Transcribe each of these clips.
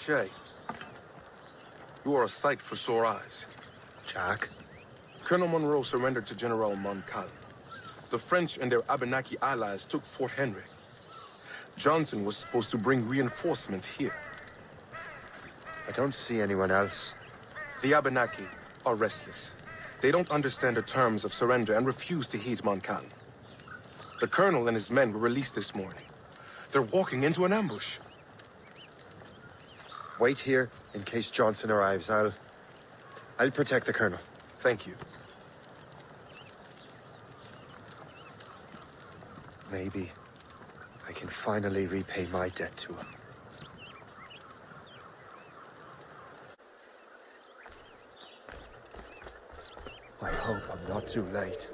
Shay, you are a sight for sore eyes. Jack? Colonel Monroe surrendered to General Montcalm. The French and their Abenaki allies took Fort Henry. Johnson was supposed to bring reinforcements here. I don't see anyone else. The Abenaki are restless. They don't understand the terms of surrender and refuse to heed Montcalm. The colonel and his men were released this morning. They're walking into an ambush. Wait here in case Johnson arrives. I'll protect the colonel. Thank you. Maybe I can finally repay my debt to him. I hope I'm not too late.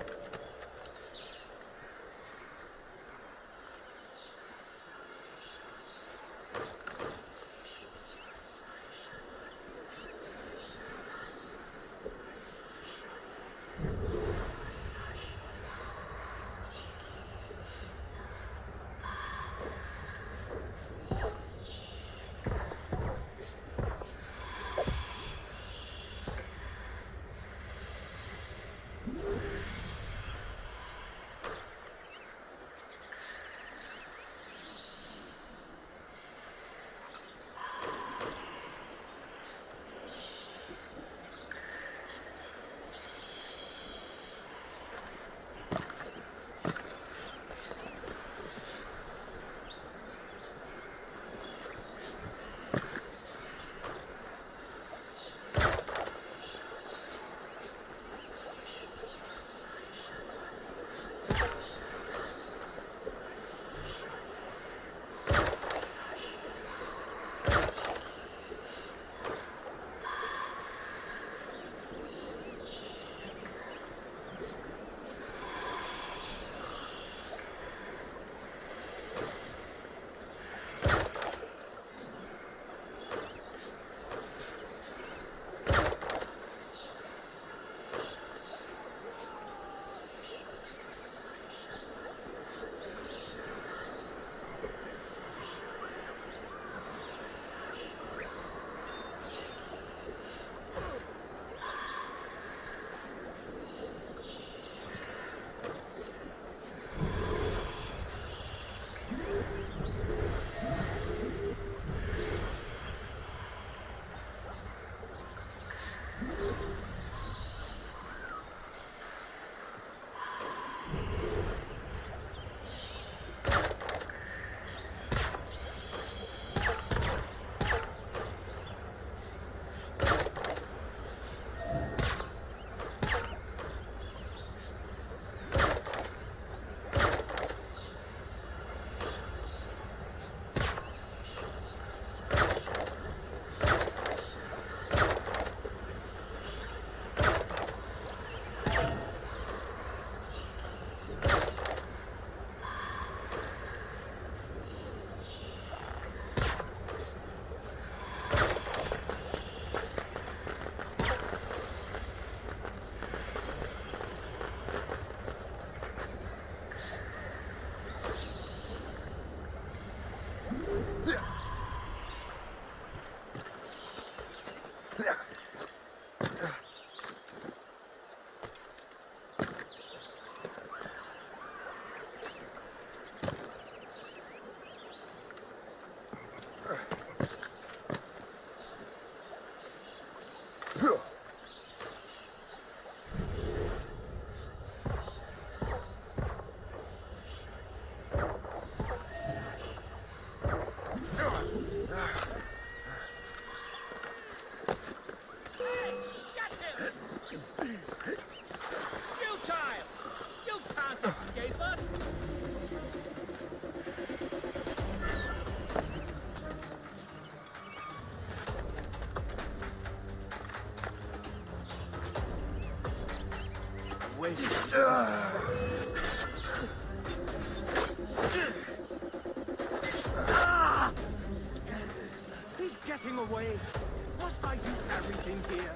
He's getting away. Must I do everything here?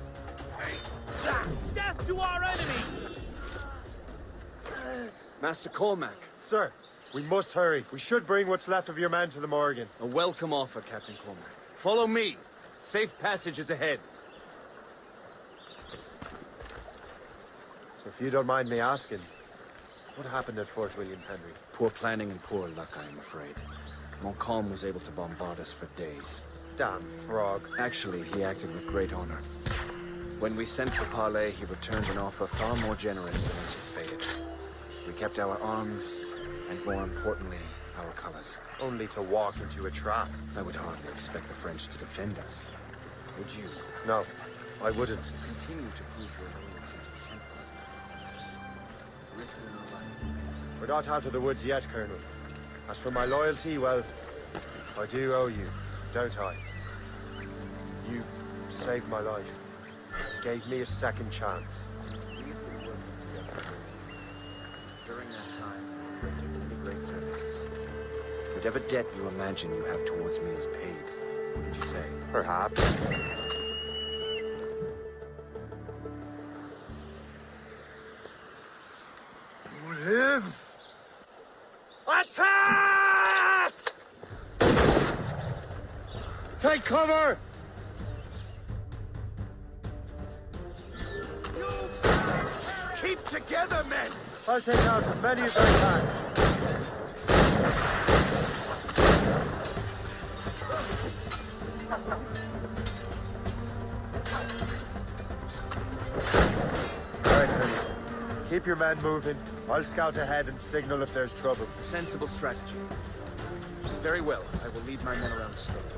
Death to our enemies! Master Cormac. Sir, we must hurry. We should bring what's left of your men to the Morgan. A welcome offer, Captain Cormac. Follow me. Safe passage is ahead. So if you don't mind me asking, what happened at Fort William Henry? Poor planning and poor luck, I am afraid. Montcalm was able to bombard us for days. Damn frog. Actually, he acted with great honor. When we sent for Parley, he returned an offer far more generous than anticipated. We kept our arms, and more importantly, our colors. Only to walk into a trap. I would hardly expect the French to defend us. Would you? No, I wouldn't. Continue to prove your loyalty to the Templars. Risking our life. We're not out of the woods yet, Colonel. As for my loyalty, well, I do owe you, don't I? You saved my life. Gave me a second chance. We have been working together. During that time, you rendered many great services. Whatever debt you imagine you have towards me is paid, wouldn't you say? Perhaps. You live! Attack! Take cover! Keep together, men! I'll take out as many as I can. All right, Colonel. Keep your men moving. I'll scout ahead and signal if there's trouble. A sensible strategy. Very well. I will lead my men around the slope.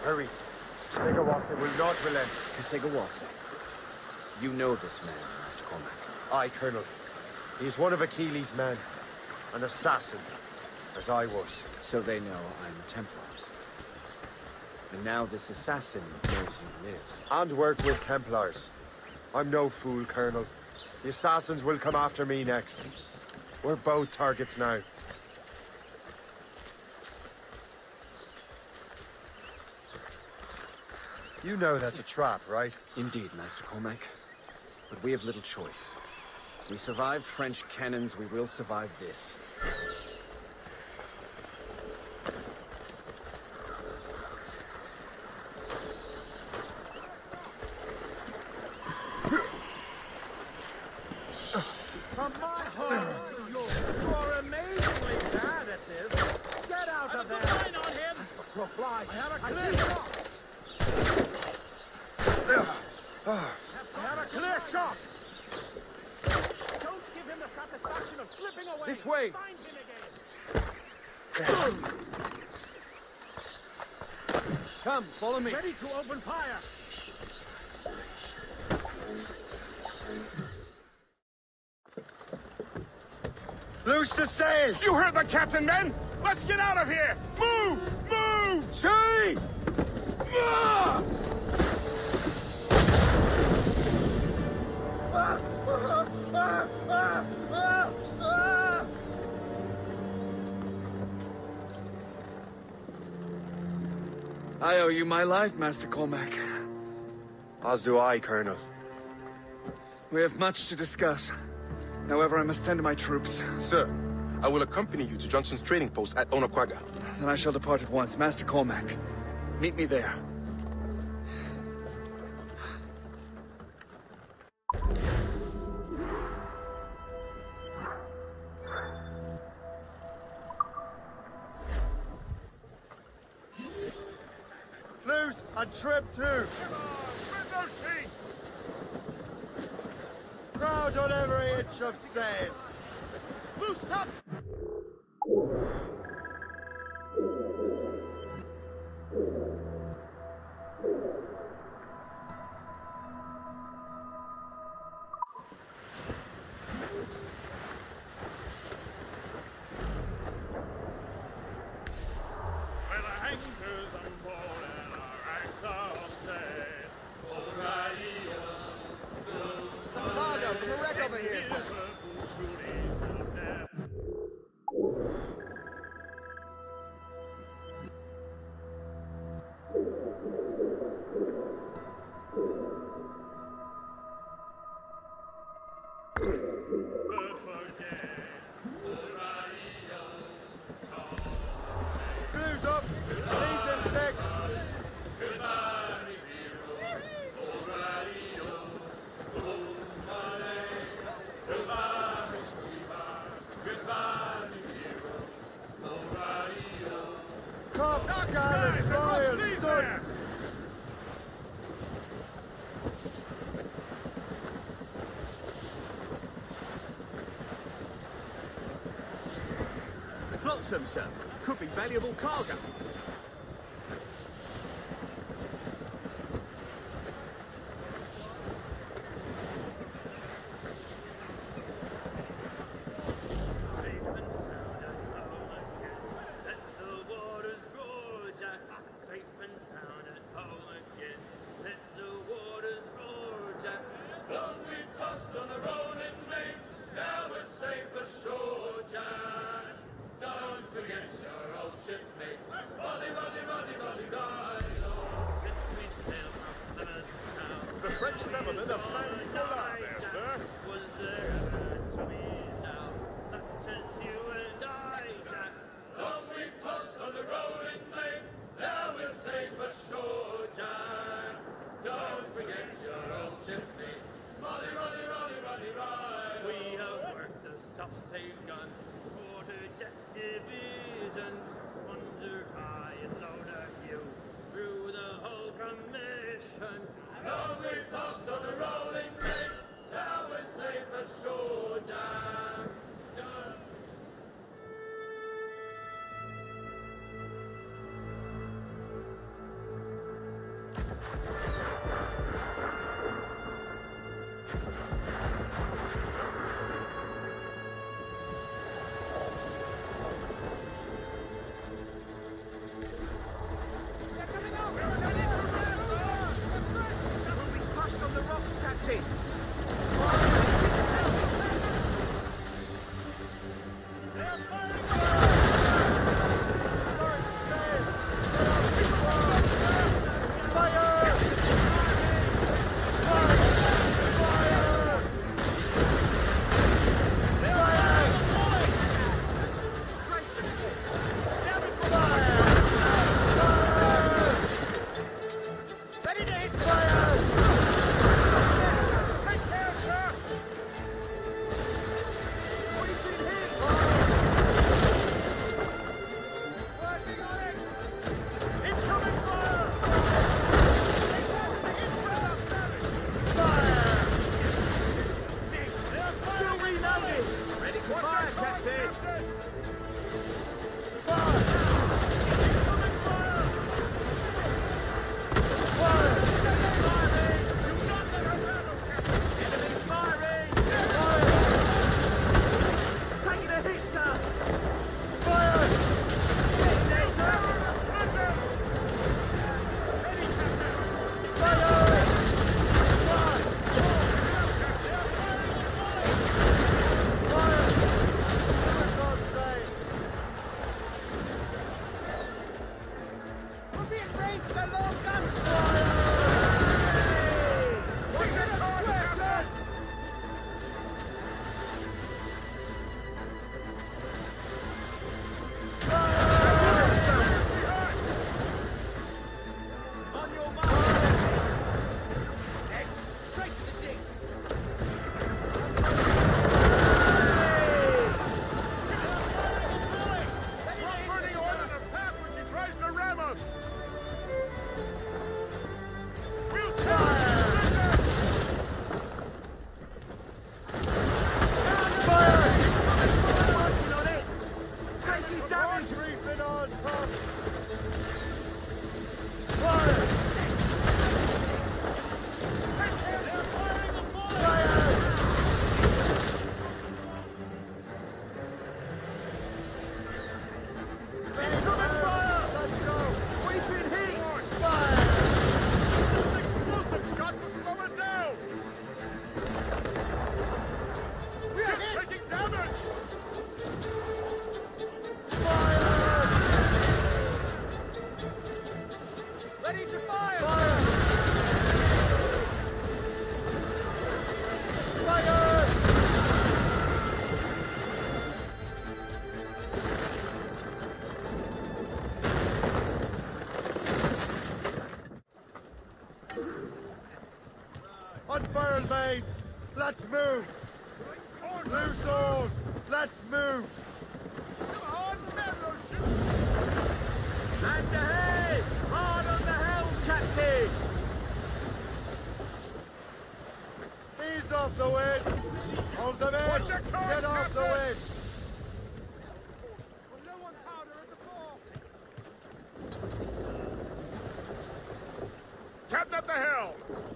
Hurry. Segawasa will not relent. Kasegawase. You know this man, Master Cormac. Aye, Colonel. He is one of Achilles' men. An assassin, as I was. So they know I'm a Templar. And now this assassin knows you live. And work with Templars. I'm no fool, Colonel. The assassins will come after me next. We're both targets now. You know that's a trap, right? Indeed, Master Cormac. But we have little choice. We survived French cannons, we will survive this. From my heart to yours. You are amazingly bad at this. Get out of there. Line on him. For flies. Have a clear shot. Have a clear shot. Don't give him the satisfaction of slipping away. This way. Find him again. Come, follow me. Ready to open fire. Loose the sails! You heard the captain, men! Let's get out of here! Move! Move! See! Ah! I owe you my life, Master Cormac. As do I, Colonel. We have much to discuss. However, I must tend to my troops. Sir, I will accompany you to Johnson's trading post at Onakwaga. Then I shall depart at once. Master Cormac, meet me there. Loose and trip too! Window seats. Crowd on every inch of sail! Loose tops. With our anchors on board and our ranks all set. Some cargo from a wreck over here, sir. Blues up! These are sticks! Top gallants, royal studs! Flotsam, sir. Could be valuable cargo. The French settlement of Saint-Nicolas there, sir. Was there to me now, such as you and I, Jack? Long we've tossed on the rolling main, now we're safe ashore, Jack. Don't forget your old shipmate. Rolly, rolly, rolly, rolly, rolly. We have worked the self-same gun, quarter-deck division, plunger high and load a few through the whole commission. Long we've tossed on the rolling main, now we're safe ashore, Jack. Unfurl, mates! Let's move! Loose oars! Let's move! Come on, Merrow, shoot! And ahead! Hard on the helm, Captain! Ease off the wind! Hold them in! Watch your course, Get off the Captain! wind! We're low on powder at the fore! Captain at the helm!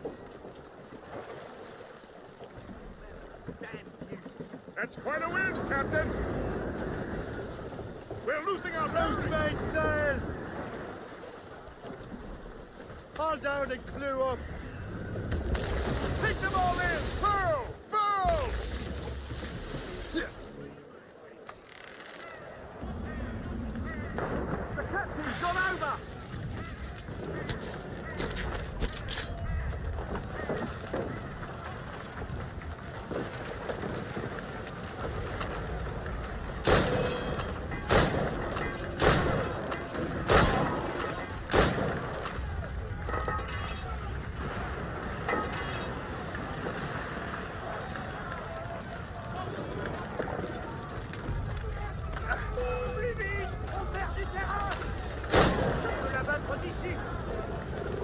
That's quite a wind, Captain! We're losing our Loose bearings! mate sails! Haul down and clew up! Take them all in! Furl! Furl! The captain's gone over! La battre d'ici!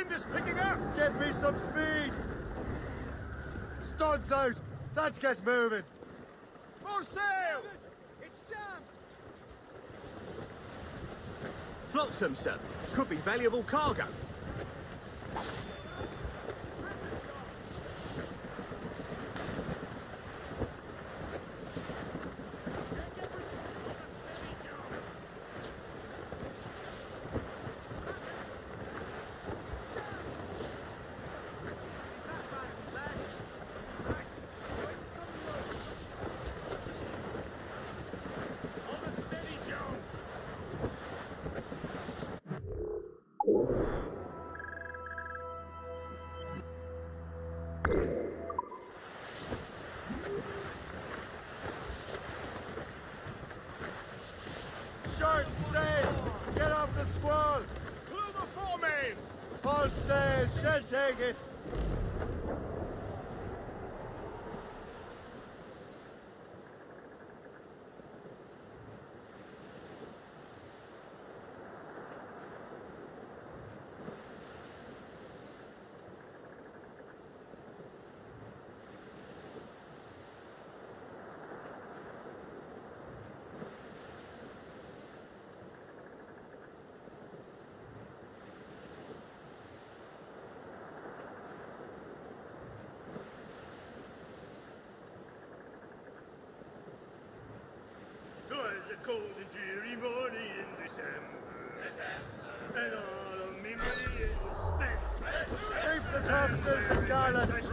wind is picking up! Get me some speed! Studs out! Let's get moving! More sail! It's jammed! Flotsam, sir. Could be valuable cargo. Short sail! Get off the squall! To the foremains! All sail! She'll take it! Twas a cold and dreary morning in December. And all of me money was spent. Reef the topsails and garlands!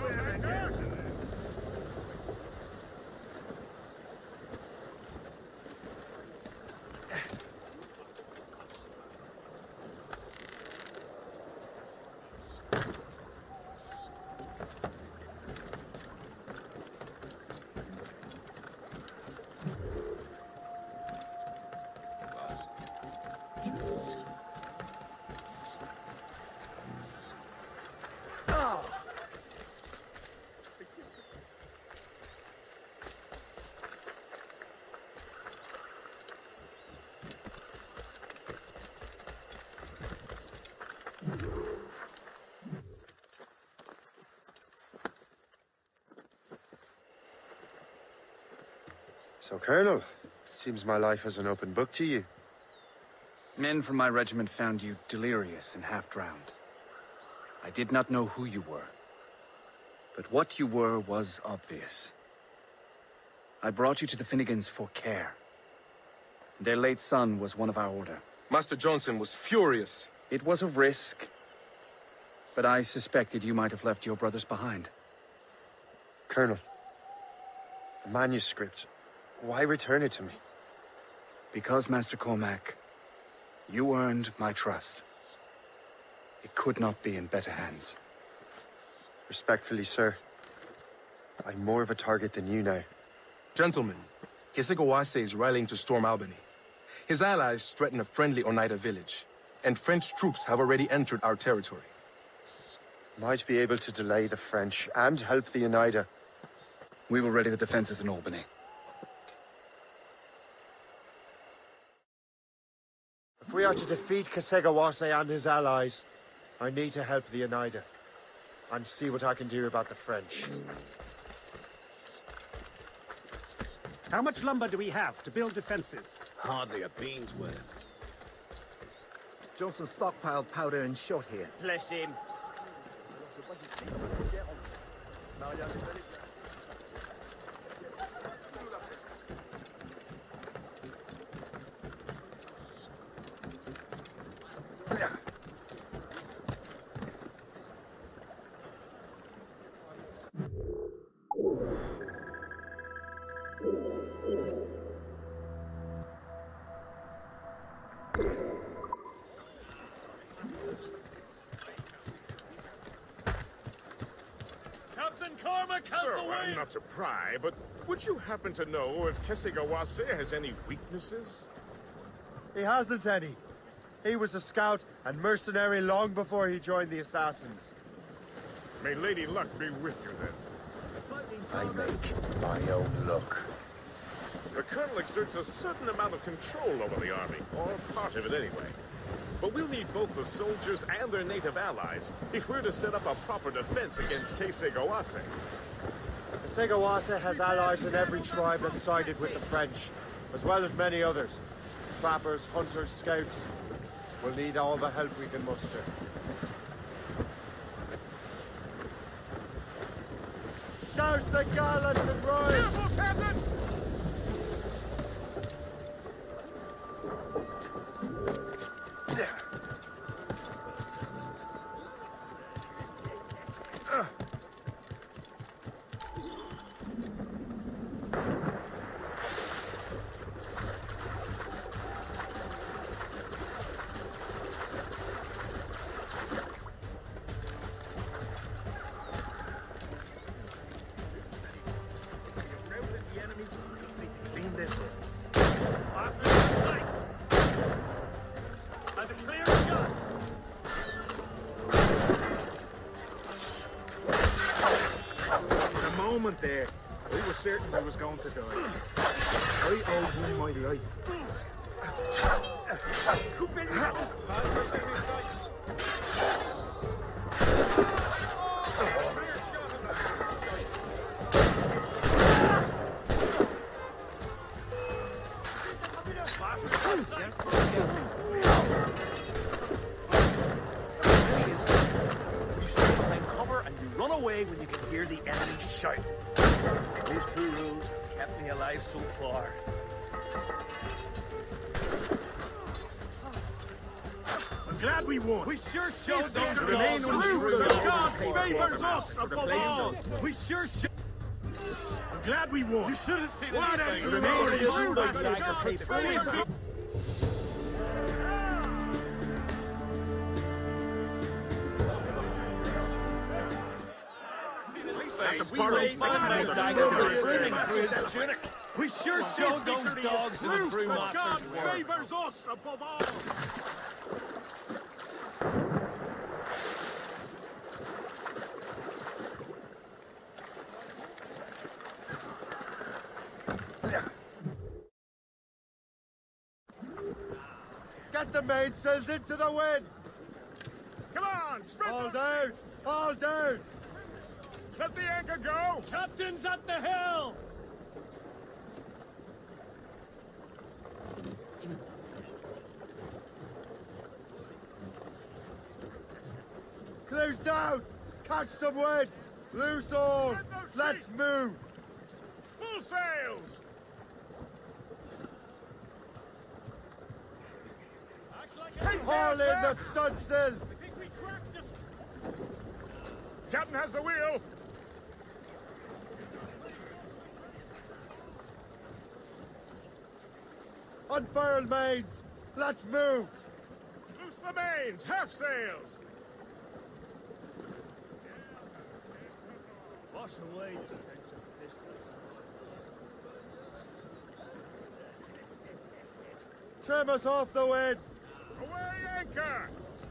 So, Colonel, it seems my life is an open book to you. Men from my regiment found you delirious and half-drowned. I did not know who you were. But what you were was obvious. I brought you to the Finnegans for care. Their late son was one of our order. Master Johnson was furious. It was a risk, but I suspected you might have left your brothers behind. Colonel, the manuscript, why return it to me? Because, Master Cormac, you earned my trust. It could not be in better hands. Respectfully, sir, I'm more of a target than you now. Gentlemen, Kesegowaase is rallying to storm Albany. His allies threaten a friendly Oneida village, and French troops have already entered our territory. Might be able to delay the French and help the Oneida. We will ready the defenses in Albany. If we are to defeat Kesegowaase and his allies, I need to help the Oneida and see what I can do about the French. How much lumber do we have to build defenses? Hardly a bean's worth. Johnson stockpiled powder and shot here. Bless him. Captain Cormac has Sir, the wind! not to pry, but would you happen to know if Kesegowaase has any weaknesses? He hasn't any. He was a scout and mercenary long before he joined the Assassins. May Lady Luck be with you, then. I make my own luck. The Colonel exerts a certain amount of control over the army, or part of it anyway. But we'll need both the soldiers and their native allies if we're to set up a proper defense against Kesegoase. Kesegoase has allies in every tribe that sided with the French, as well as many others. Trappers, hunters, scouts. We'll need all the help we can muster. Douse the gallants and rise! Careful, Captain! There. I was certain I was going to die. I owed him my life. You stay behind cover and you run away when you can hear the enemy shout. These two rules kept me alive so far. I'm glad we won. We sure showed them to remain untrue. God favors us above all. We sure should. I'm glad we won. You should have seen it. Remain untrue. We sure showed those dogs to the true masters. God favors us above all. Get the mainsails into the wind! Come on, spread All those down! things. All down! Let the anchor go! Captain's at the hill! Close down! Catch some wind! Loose all! Let's move! Full sails! Haul in the stunsails! Captain has the wheel! Unfurl mains! Let's move! Loose the mains! Half sails! Wash away the stench of fish guts. Trim us off the wind! Away anchor!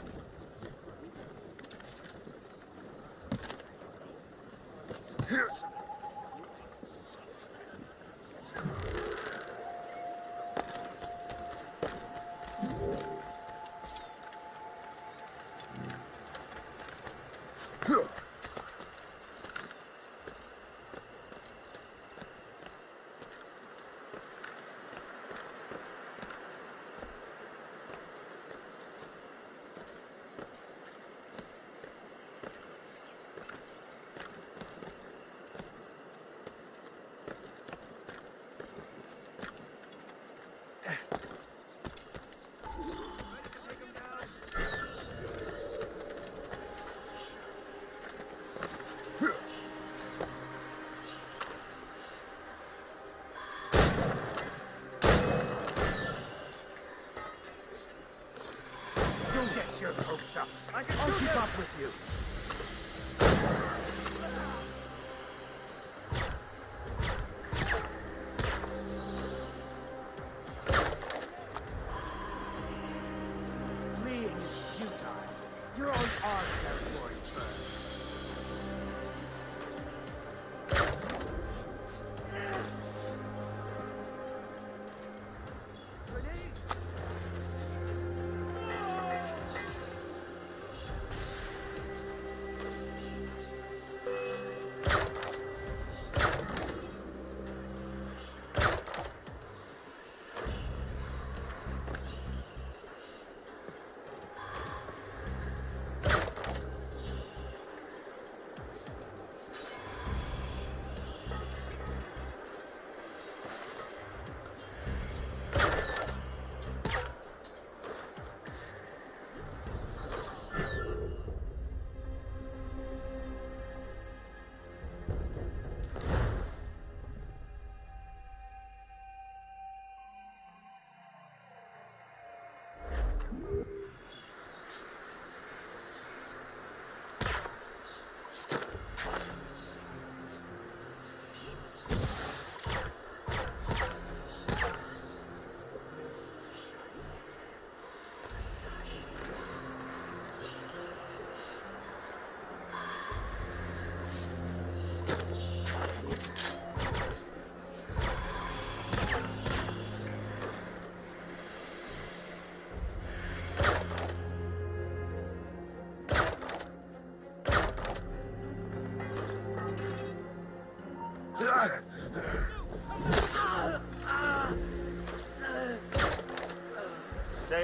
Don't get your hopes up. I'll keep up with you. Fleeing is futile. You're on our territory first.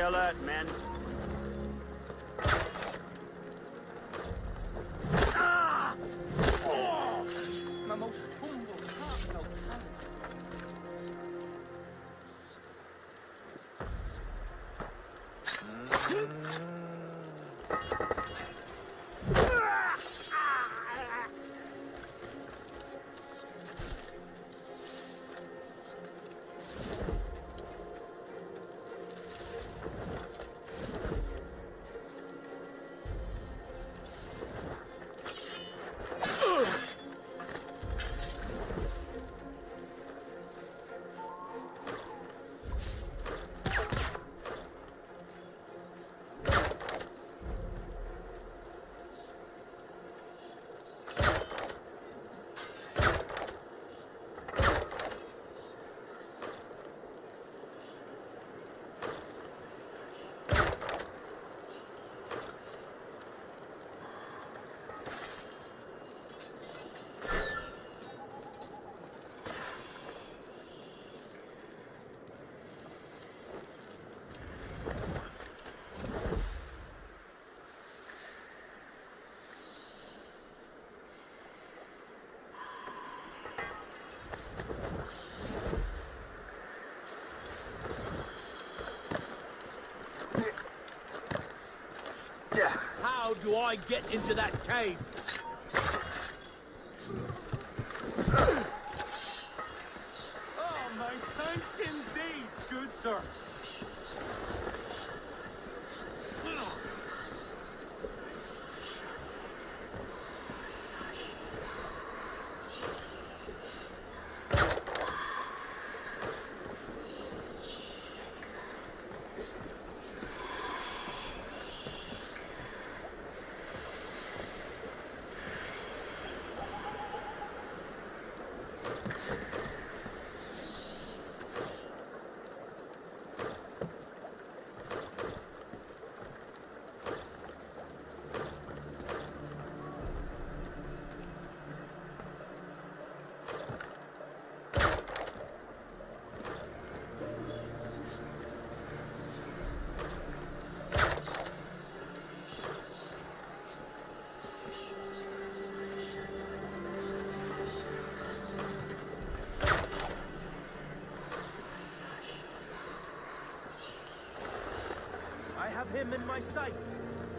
alert, men. My most humble, heartfelt thanks. How do I get into that cave? Oh, my thanks indeed, good sir. I have him in my sights.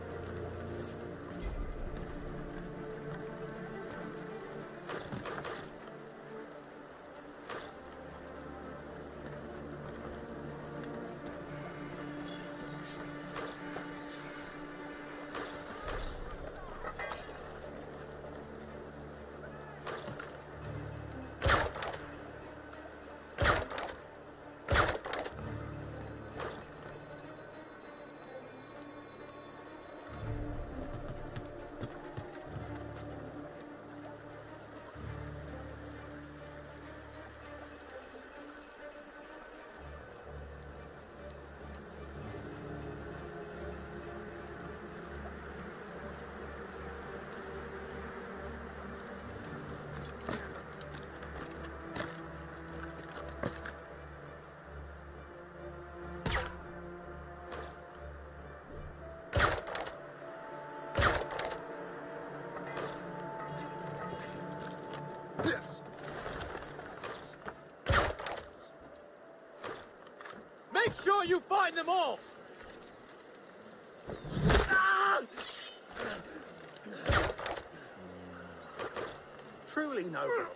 Make sure you find them all! Truly noble.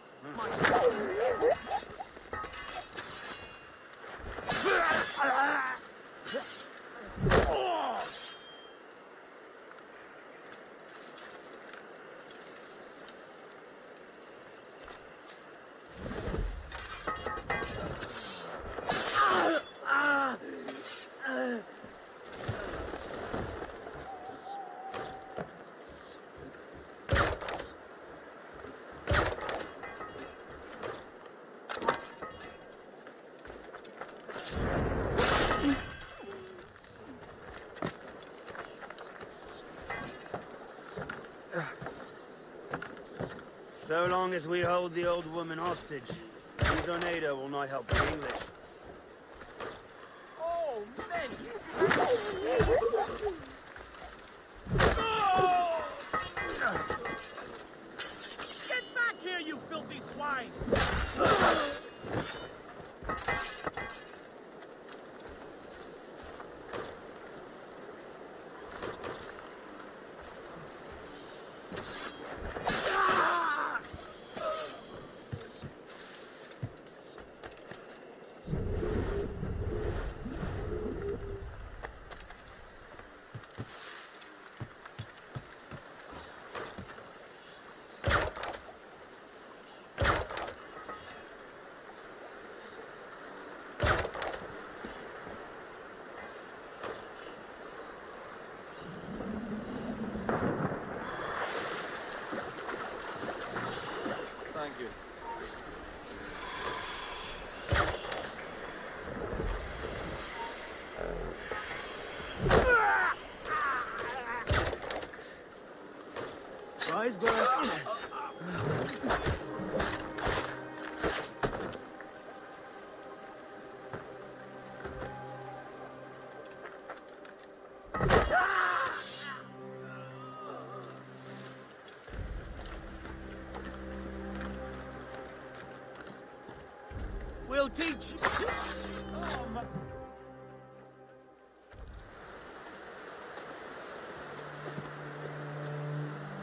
So long as we hold the old woman hostage, Donado will not help the English. Oh, men, you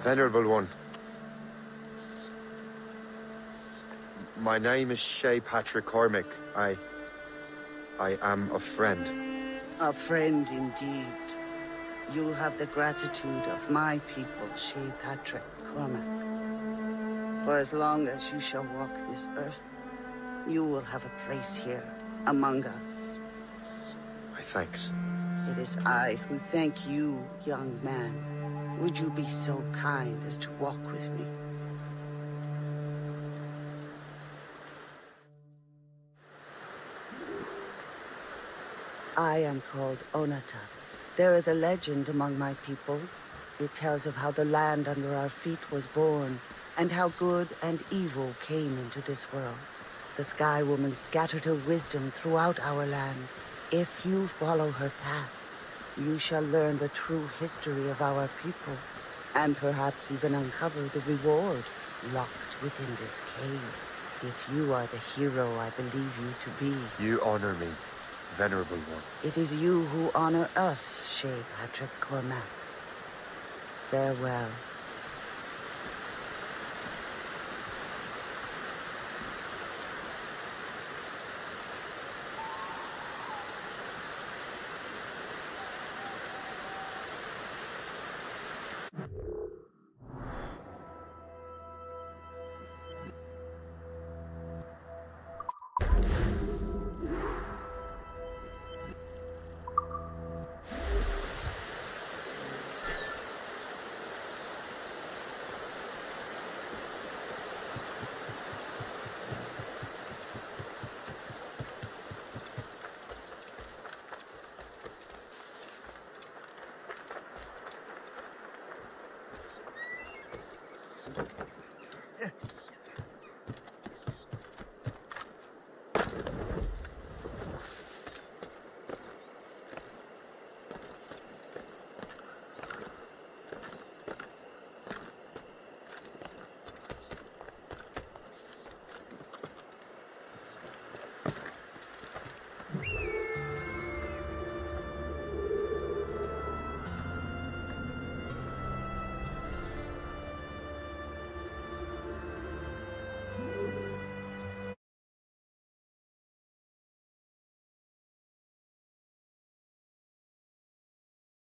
Venerable One. My name is Shay Patrick Cormac. I am a friend. A friend indeed. You have the gratitude of my people, Shay Patrick Cormac. For as long as you shall walk this earth, you will have a place here, among us. My thanks. It is I who thank you, young man. Would you be so kind as to walk with me? I am called Onata. There is a legend among my people. It tells of how the land under our feet was born, and how good and evil came into this world. The Sky Woman scattered her wisdom throughout our land. If you follow her path, you shall learn the true history of our people, and perhaps even uncover the reward locked within this cave. If you are the hero I believe you to be. You honor me, Venerable One. It is you who honor us, Shay Patrick Cormac. Farewell.